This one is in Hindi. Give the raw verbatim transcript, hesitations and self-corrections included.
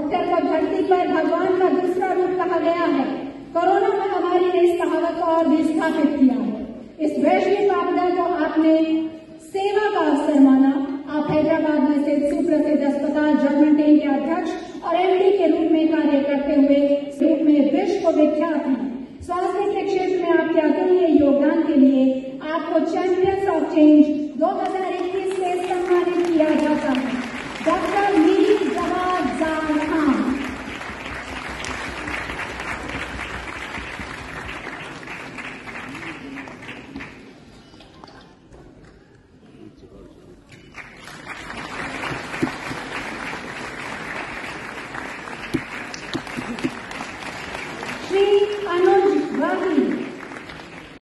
डॉक्टर को धरती पर भगवान का दूसरा रूप कहा गया है। कोरोना महामारी ने इस कहावत को और भी स्थापित किया है। इस वैश्विक आपदा को आपने सेवा का अवसर माना। आप हैदराबाद में स्थित सुप्रसिद्ध अस्पताल जर्मनटेन के अध्यक्ष और एमडी के रूप में कार्य करते हुए रूप में विश्व को विख्यात हैं। स्वास्थ्य के क्षेत्र में आपके अतुल्य योगदान के लिए आपको चैंपियंस ऑफ चेंज दो हजार इक्कीस से सम्मानित किया जाता है। डॉक्टर